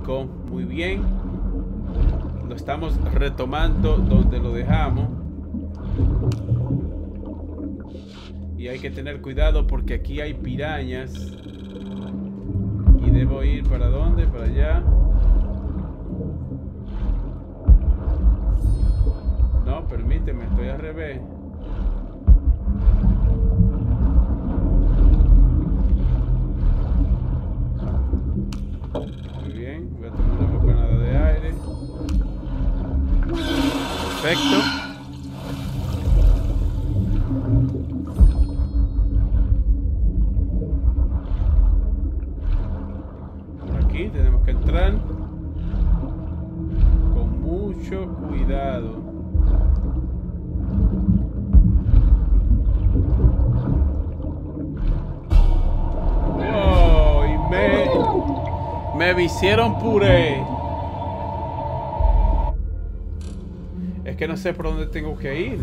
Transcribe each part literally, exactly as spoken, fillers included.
cinco. Muy bien. Lo estamos retomando donde lo dejamos. Y hay que tener cuidado porque aquí hay pirañas. Y debo ir ¿para dónde? Para allá. No, permíteme, estoy al revés. Muy bien, voy a tomar una bocanada de aire. Perfecto. Por aquí tenemos que entrar con mucho cuidado. Wow, y me, me hicieron puré. Es que no sé por dónde tengo que ir.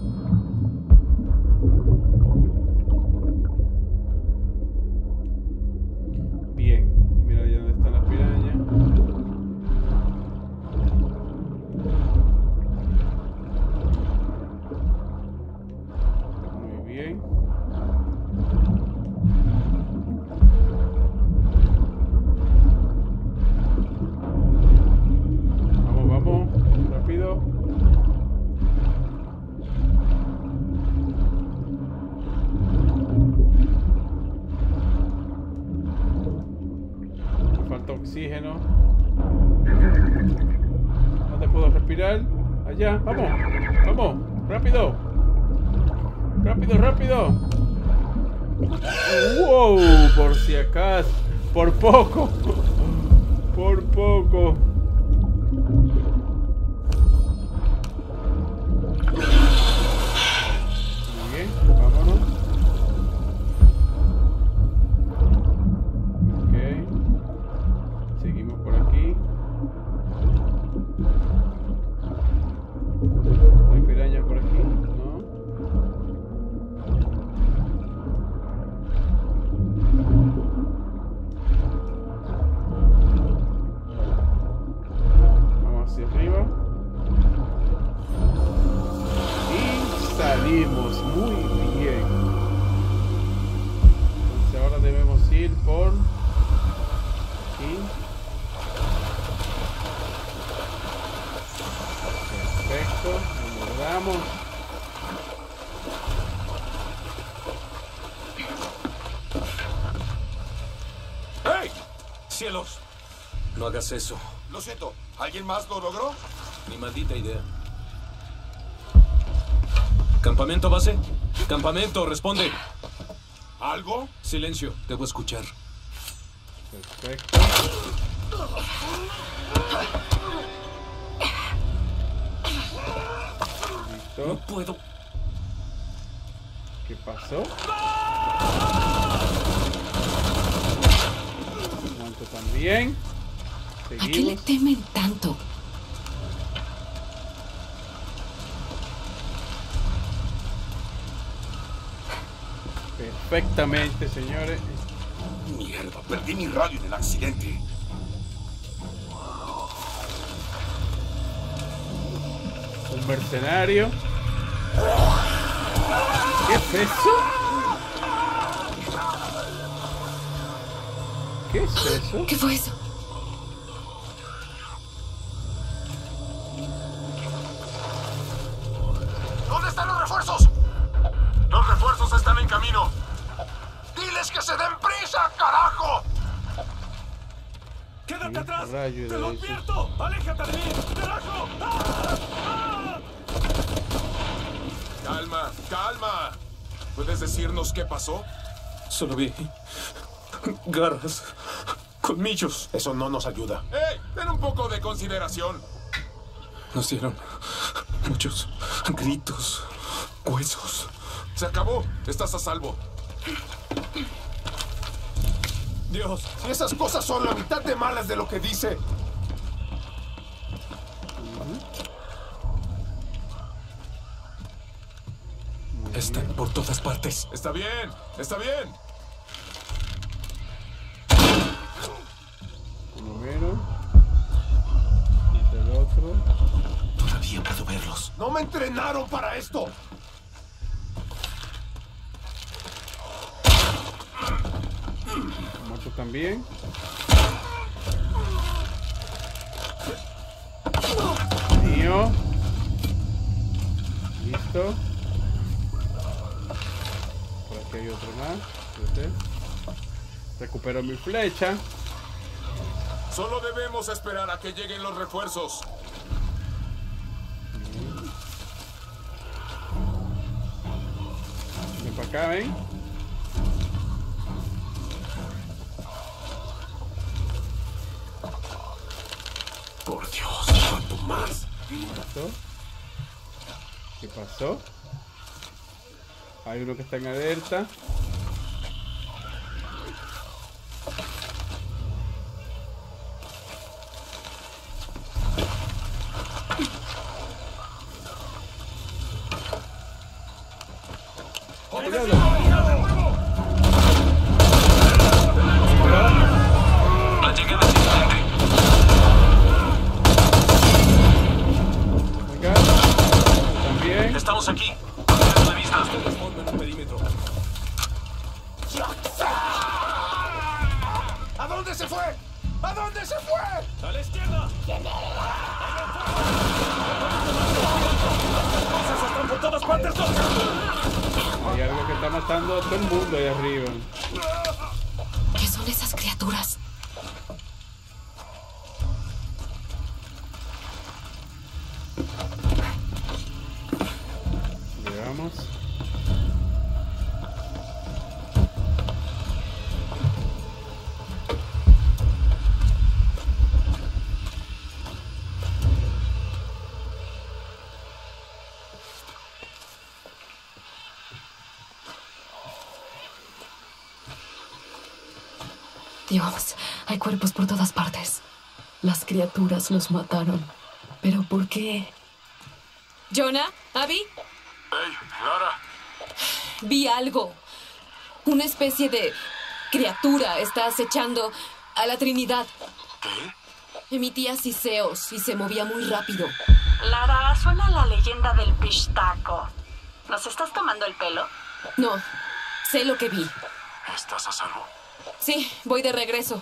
Bien, mira allá donde está la piraña. Muy bien. Vamos, vamos, rápido. Oxígeno. ¿Dónde puedo respirar? Allá, vamos, vamos, rápido, rápido, rápido. Wow, por si acaso, por poco, por poco. Muy bien, vámonos. Seguimos por aquí. ¿No hay pirañas por aquí? No. Vamos hacia arriba. Y salimos. Muy bien. Entonces ahora debemos ir por aquí. Perfecto, nos guardamos. ¡Hey! ¡Cielos! No hagas eso. Lo siento, ¿alguien más lo logró? Ni maldita idea. ¿Campamento base? ¡Campamento! ¡Responde! ¿Algo? Silencio, debo escuchar. Perfecto. Listo. No puedo. ¿Qué pasó? Aguanto también. ¿A qué le Seguimos. temen tanto? Perfectamente, señores. Mierda, perdí mi radio en el accidente. Un mercenario. ¿Qué es eso? ¿Qué es eso? ¿Qué fue eso? ¿Dónde están los refuerzos? Los refuerzos están en camino. ¡Diles que se den prisa, carajo! ¡Quédate atrás! Rayo ¡Te de lo eso. advierto! ¡Aléjate de mí! ¡Carajo! ¡Ah! ¡Ah! Calma, calma. ¿Puedes decirnos qué pasó? Solo vi garras, colmillos. Eso no nos ayuda. ¡Ey! Ten un poco de consideración. Nos dieron muchos gritos, huesos. Se acabó. Estás a salvo. Dios, Si esas cosas son la mitad de malas de lo que dice. están por todas partes. Está bien, está bien. Primero. ¡No me entrenaron para esto! Muerto también. Mío. Listo. Por aquí hay otro más. Fíjate. Recupero mi flecha. Solo debemos esperar a que lleguen los refuerzos. Ven para acá, ven. Por Dios, ¿cuánto más? Listo. ¿Qué pasó? Hay uno que está en alerta. Estamos aquí. La vista. Responden un perímetro. ¿A dónde se fue? ¿A dónde se fue? ¡A la izquierda! ¡Cosas están por todas partes! Hay algo que está matando a todo el mundo ahí arriba. ¿Qué son esas criaturas? Veamos. Dios, hay cuerpos por todas partes. Las criaturas los mataron. ¿Pero por qué? ¿Jonah? ¿Abby? ¡Hey, Lara! Vi algo. Una especie de criatura está acechando a la Trinidad. ¿Qué? Emitía siseos y se movía muy rápido. Lara, suena la leyenda del pistaco. ¿Nos estás tomando el pelo? No, sé lo que vi. ¿Estás a salvo? Sí, voy de regreso.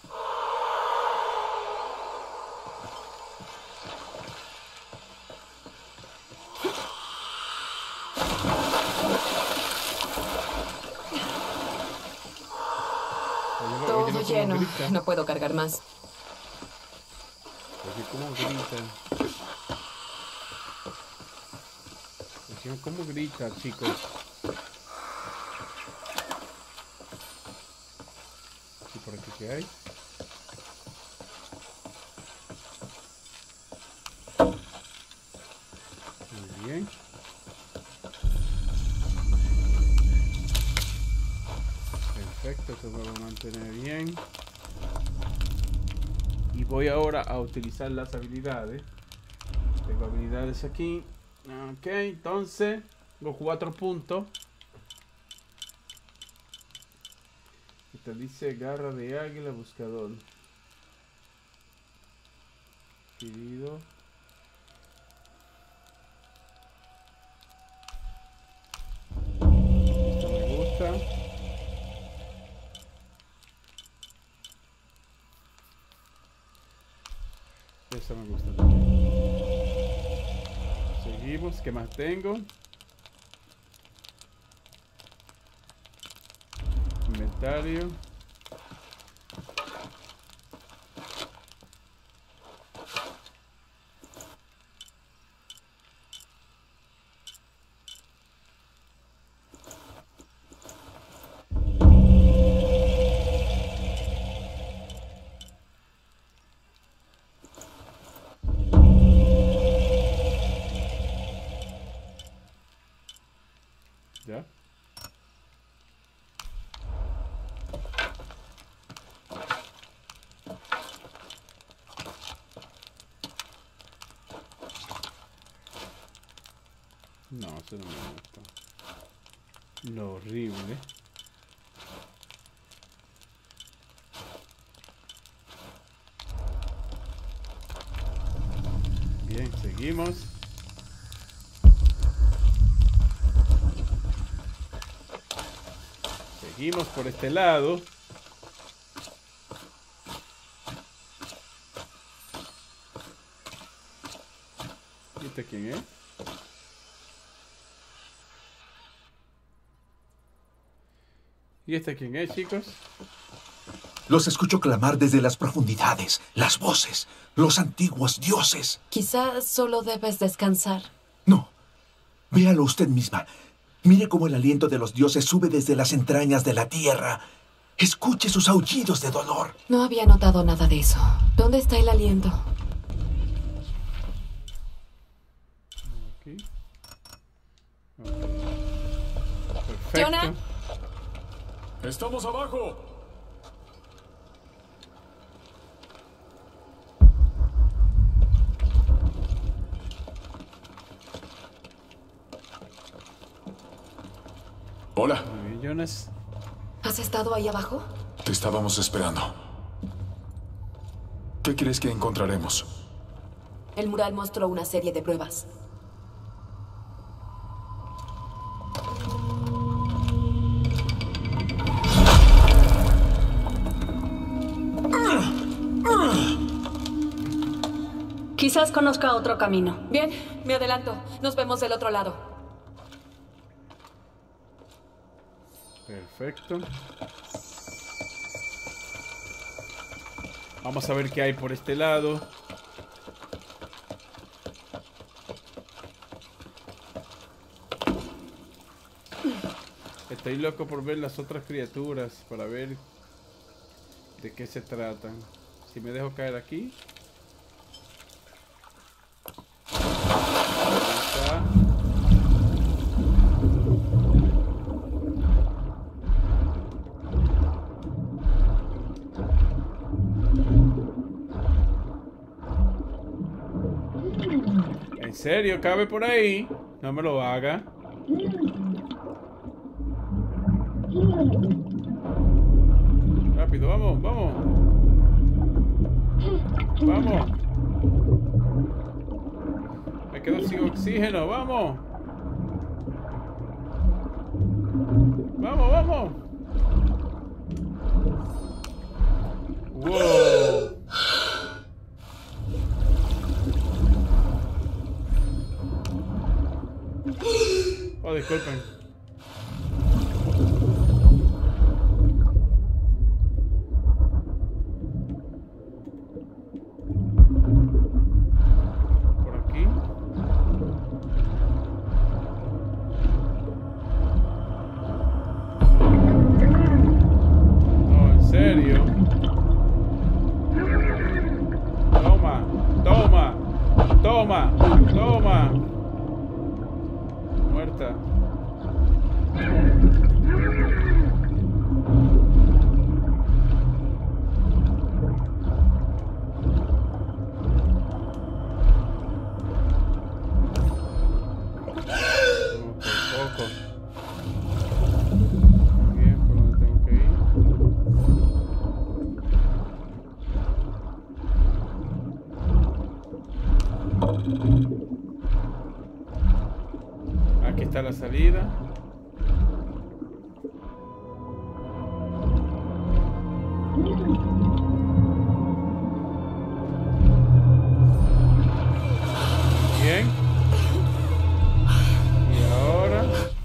Todo lleno. No puedo cargar más. Oye, cómo grita. Oye, cómo grita, chicos. ¿Y por aquí qué hay? Muy bien. Perfecto, esto me va a mantener bien. Y voy ahora a utilizar las habilidades. Tengo habilidades aquí. Ok, entonces los cuatro puntos. Te dice garra de águila buscador. Adquirido. Esto me gusta. Eso me gusta también. Seguimos. ¿Qué más tengo? Inventario. ¿Ya? No, eso no me gusta. Lo horrible. Bien, seguimos. Seguimos por este lado. ¿Y este quién es? ¿Y este quién es, chicos? Los escucho clamar desde las profundidades. Las voces. Los antiguos dioses. Quizás solo debes descansar. No. Véalo usted misma. Mire cómo el aliento de los dioses sube desde las entrañas de la tierra. Escuche sus aullidos de dolor. No había notado nada de eso. ¿Dónde está el aliento? Aquí. Okay. Perfecto. Jonah. ¡Estamos abajo! Hola, Muy bien, Jonas. ¿Has estado ahí abajo? te estábamos esperando. ¿Qué crees que encontraremos? El mural mostró una serie de pruebas. Quizás conozca otro camino. Bien, me adelanto. Nos vemos del otro lado. Perfecto. Vamos a ver qué hay por este lado. Estoy loco por ver las otras criaturas, para ver de qué se tratan. Si me dejo caer aquí. Ahí está. ¿En serio? ¿Cabe por ahí? No me lo haga. Rápido, vamos, vamos. Vamos. Me quedo sin oxígeno, vamos. Vamos, vamos. Wow. Oh, disculpen. Por aquí. No, en serio. Toma, toma, toma, toma. Muerta. Poco. Bien, ¿por dónde tengo que ir? Aquí está la salida. Bien. Y ahora...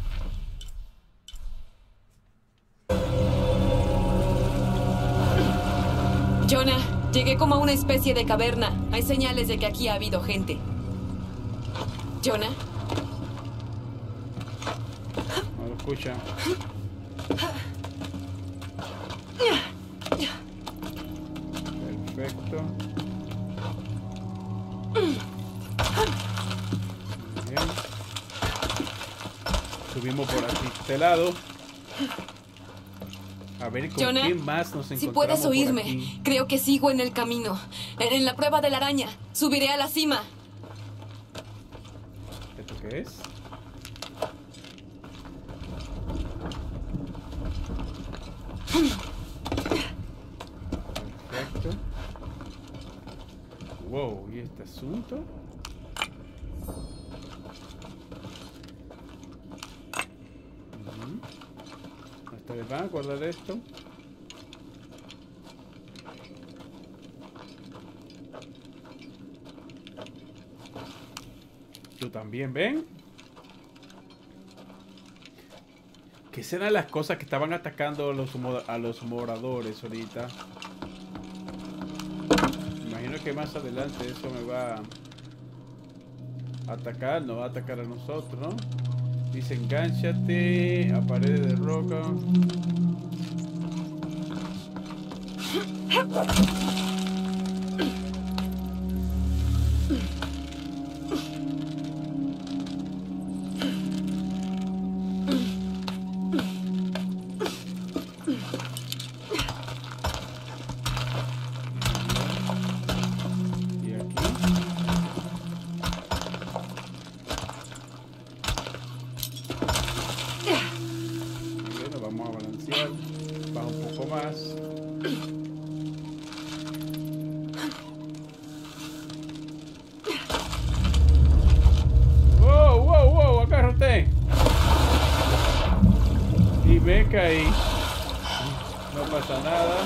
Jonah, llegué como a una especie de caverna. Hay señales de que aquí ha habido gente. Jonah. No lo escucha. Perfecto. Muy bien. Subimos por aquí, este lado. A ver con Jonah, quién más nos encontramos. si puedes por oírme, aquí. creo que sigo en el camino. En la prueba de la araña. Subiré a la cima. ¿Esto qué es? Perfecto. Wow, ¿y este asunto? Ujú. Está Ahí va, guardar esto. Tú también, ¿ven? ¿Qué serán las cosas que estaban atacando a los, a los moradores ahorita? Imagino que más adelante eso me va a atacar, nos va a atacar a nosotros, ¿no? Dice, engánchate a paredes de roca. Ahí no pasa nada.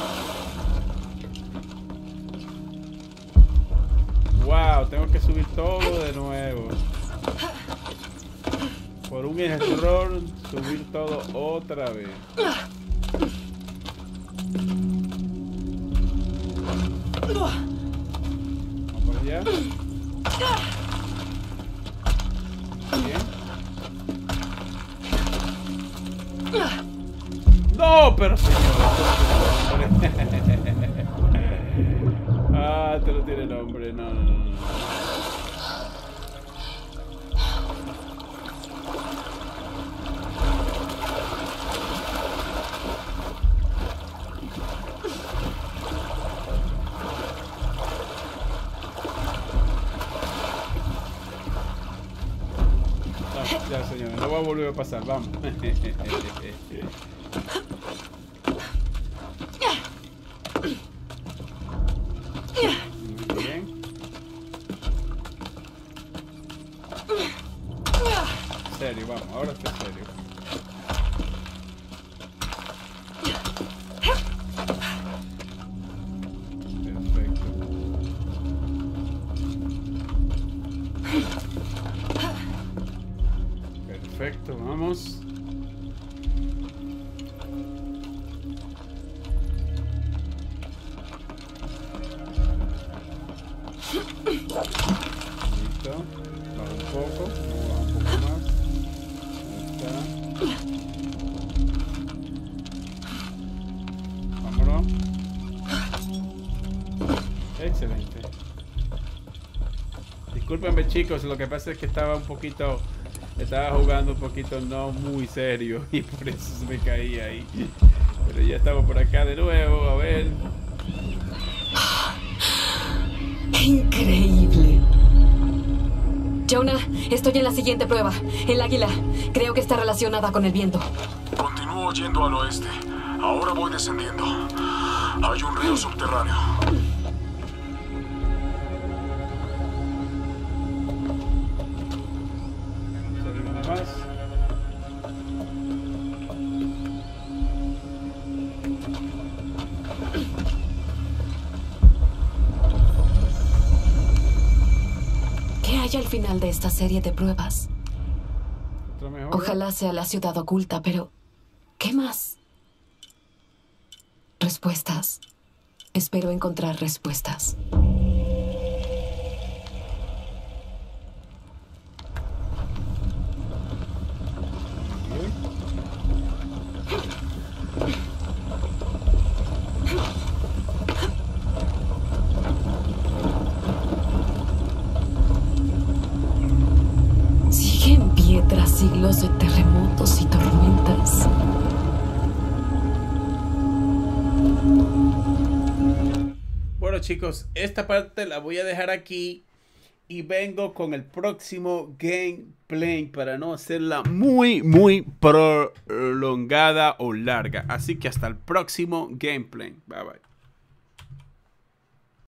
Wow, tengo que subir todo de nuevo. Por un error, subir todo otra vez. Vamos por allá. Bien. No, pero señor. Ah, te lo tiene el hombre. No, no, no, no. No, ya, señor. No va a volver a pasar. Vamos. Serio, vamos, ahora está serio. Perfecto. Perfecto, vamos. Listo. Baja un poco, baja un poco más. Vámonos. Excelente. Discúlpenme, chicos, lo que pasa es que estaba un poquito, estaba jugando un poquito no muy serio y por eso se me caía ahí. Pero ya estamos por acá de nuevo, a ver. Increíble. Jonah, estoy en la siguiente prueba. El águila. Creo que está relacionada con el viento. Continúo yendo al oeste. Ahora voy descendiendo. Hay un río subterráneo. Salimos más. ¿Qué hay al final de esta serie de pruebas? Ojalá sea la ciudad oculta, pero ¿qué más? Respuestas. Espero encontrar respuestas. Sigue en pie tras siglos de terremotos y tormentas. Bueno, chicos, esta parte la voy a dejar aquí y vengo con el próximo gameplay para no hacerla muy, muy prolongada o larga. Así que hasta el próximo gameplay. Bye, bye.